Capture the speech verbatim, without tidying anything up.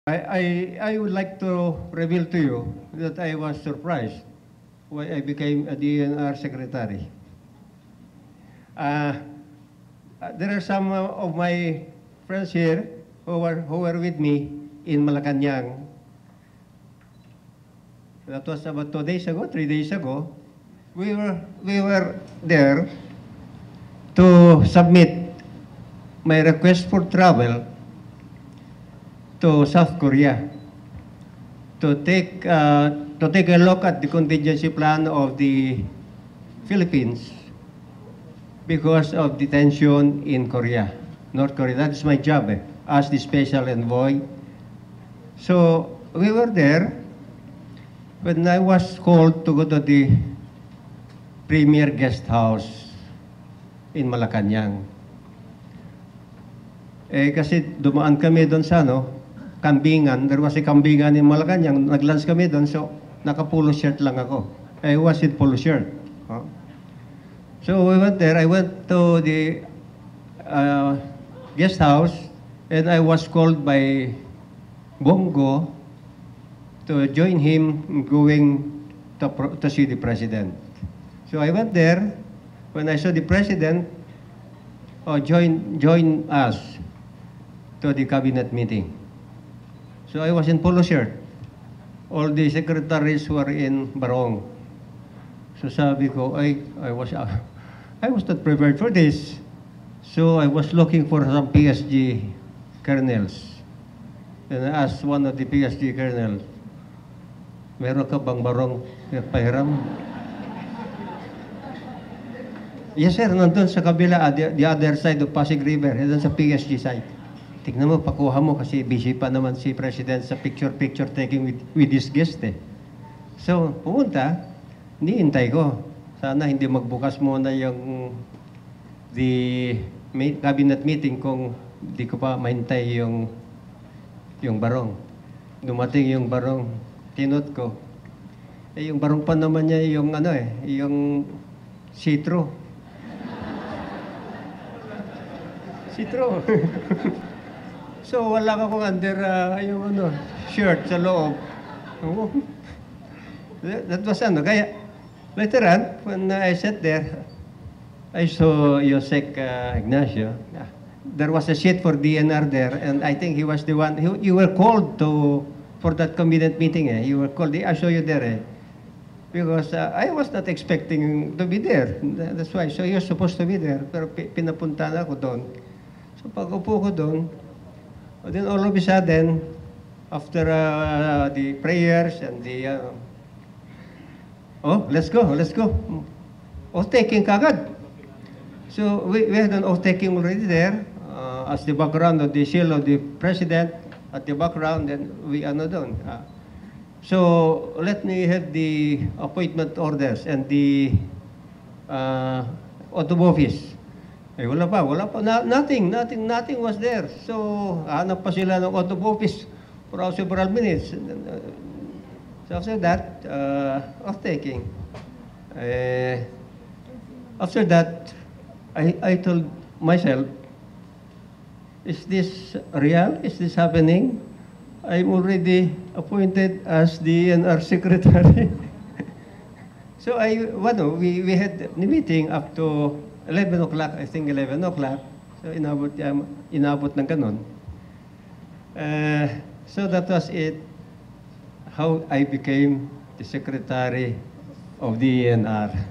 I, I, I would like to reveal to you that I was surprised when I became a D N R secretary. Uh, uh, there are some uh, of my friends here who were, who were with me in Malacanang. That was about two days ago, three days ago. We were, we were there to submit my request for travel to South Korea to take uh, to take a look at the contingency plan of the Philippines because of the tension in Korea, North Korea. That is my job eh, as the special envoy. So we were there when I was called to go to the Premier Guest House in Malacanang. Eh kasi dumaan kami doon sa ano, Kambingan. There was a Kambingan in Malacanang. Nag-lunch kami doon, so naka-polo shirt lang ako. I was in polo shirt. Huh? So we went there. I went to the uh, guest house and I was called by Bongo to join him going to, to see the president. So I went there. When I saw the president, oh, join, join us to the cabinet meeting. So I was in polo shirt. All the secretaries were in barong. So sabi ko, I, I was, uh, I was not prepared for this. So I was looking for some P S G colonels. And I asked one of the P S G colonels, meron ka bang barong pahiram? Yes sir, nandun sa kabila, the, the other side of Pasig River, nandun sa P S G side. Tignan mo, pakuha mo kasi busy pa naman si President sa picture-picture taking with, with his guest eh. So, pumunta, niintay ko. Sana hindi magbukas muna yung the cabinet meeting kung di ko pa mahintay yung yung barong. Dumating yung barong, tinot ko. Eh, yung barong pa naman niya yung ano eh, yung sitro. Sitro. So, wala ka kung under uh, yung ano, shirt sa loob. Oh. That was ano. Kaya, later on, when uh, I sat there, I saw Yosek uh, Ignacio. There was a seat for D N R there, and I think he was the one, he, you were called to, for that cabinet meeting eh. You were called, I saw you there eh. Because uh, I was not expecting to be there. That's why. So, you're supposed to be there. Pero pinapunta na ako doon. So, pag upo ko doon, then all of a sudden, after uh, the prayers and the, uh, oh, let's go, let's go. Oath-taking kagad. So we, we had an oath-taking already there uh, as the background of the seal of the president at the background, and we ano doon. Uh, so let me have the appointment orders and the uh, oath of office. Eh, wala pa, wala pa. Na, nothing, nothing, nothing was there. So, hanap pa sila ng oath of office for several minutes. So, after that, uh, oath-taking. Uh, after that, I, I told myself, is this real? Is this happening? I'm already appointed as the N R secretary. So, I, well, we, we had a meeting up to eleven o'clock, I think eleven o'clock. So, inabot, um, inabot ng ganun. Uh, so, that was it, how I became the secretary of the E N R.